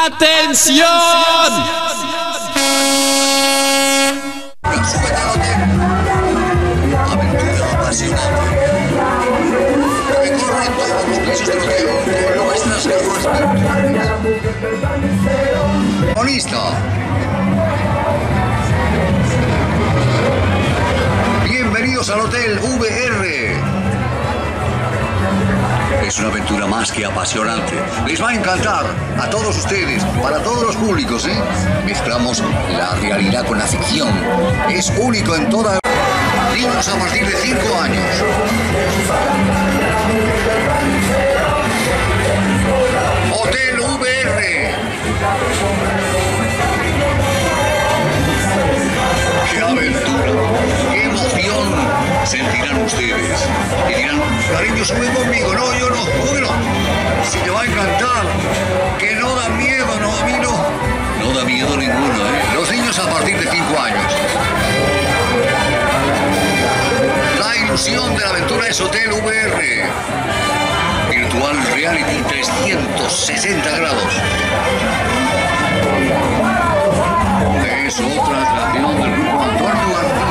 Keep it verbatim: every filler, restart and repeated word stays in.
¡Atención! Súbete al hotel. Aventura apasionante. Recorre todos los pisos del hotel con nuestras gafas virtuales. ¡Listo! Bienvenidos al Hotel V R. Es una aventura más que apasionante. Les va a encantar a todos ustedes, para todos los públicos, ¿eh? Mezclamos la realidad con la ficción. Es único en toda... Niños a partir de cinco años. Hotel V R. ¡Qué aventura! ¡Qué emoción sentirán ustedes! Y dirán, cariño, sube conmigo. No, yo no, ¿cómo que no? Si te va a encantar. Que no da miedo, no, a mí no. No da miedo ninguno, ¿eh? Los niños a partir de cinco años. La ilusión de la aventura es Hotel V R. Virtual Reality trescientos sesenta grados. Es otra atracción del grupo Antonio García.